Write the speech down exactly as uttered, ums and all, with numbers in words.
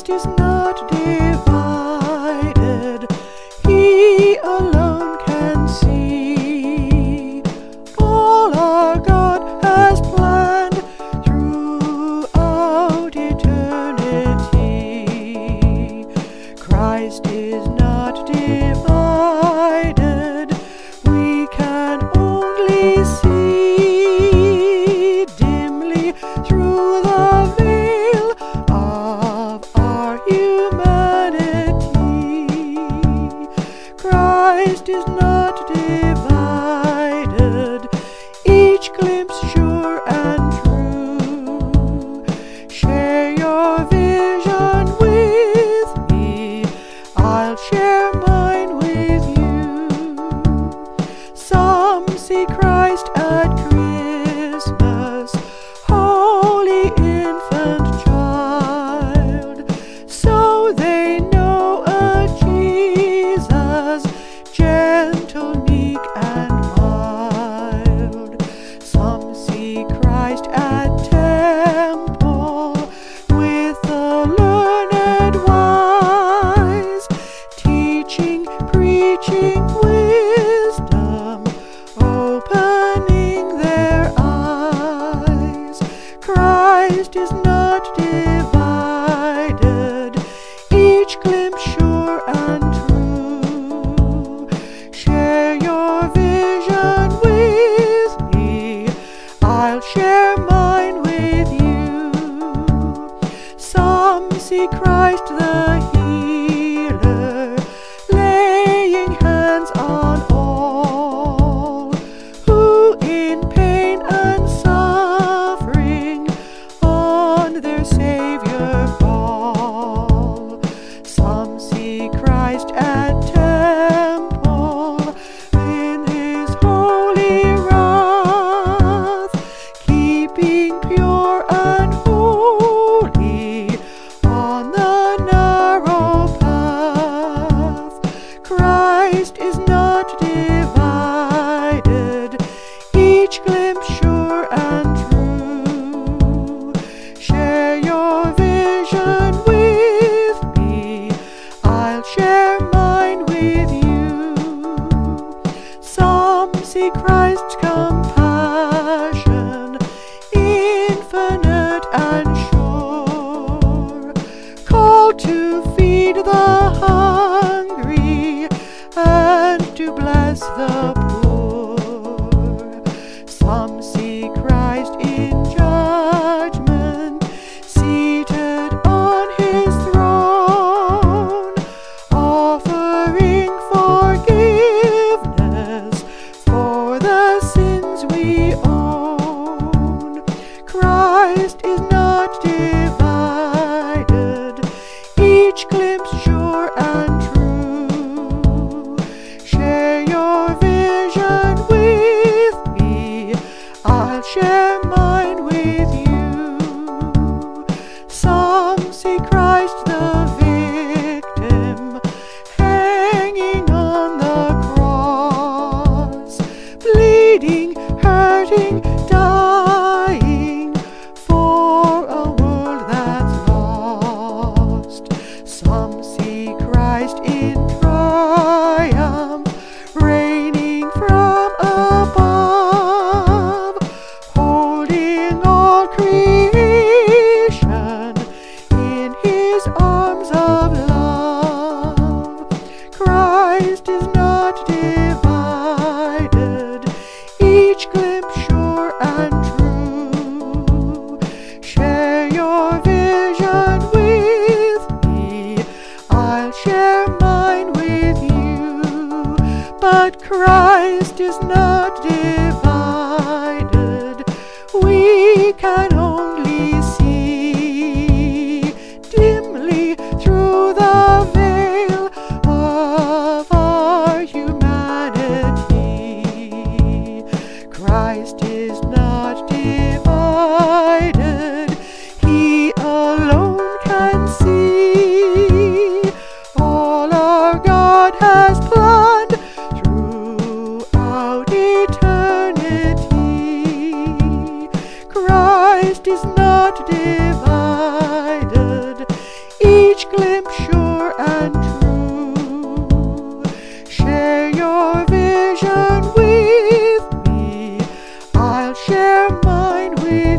Christ is not divided. He alone can see all our God has planned throughout eternity. Christ is not divided. We can only see dimly through the veil of our humanity. Christ is not divided. Each glimpse sure and true. Share your vision with me. I'll share mine with you. Some see Christ at Christmas, holy infant child, so they know a Jesus, gentle, meek, and mild. Some see Christ at temple, with the learned wise, teaching, preaching wisdom, opening their eyes. Christ is not divided. Each glimpse sure and true. Share your vision with me. I'll share mine with you. Some see Christ the healer, laying hands on all who in pain and suffering on their Savior call. Some see Christ at temple in his holy wrath, keeping pure and holy on the narrow path. Christ is not divided. Each glimpse sure and true. Share your vision with me. I'll share mine with you. Some see Christ's compassion, infinite and sure, called to feed the hungry and to bless the poor. Some see Christ in judgment, seated on his throne, offering forgiveness for the sins we own. Christ is not divided. Each glimpse sure and true. Share your vision with me. I'll share mine with you. Some see Christ the victim, hanging on the cross, bleeding, hurting, dying for a world that's lost. Some see Christ in triumph, reigning from above, holding all creation in his arms of love. Christ is not divided. Each glimpse sure and true. Share your vision with me. I'll share mine with you. But Christ is not divided. We can only see dimly through the veil of our humanity. Christ is not divided. He alone can see all our God has planned throughout eternity. Christ is not divided. Each their mind with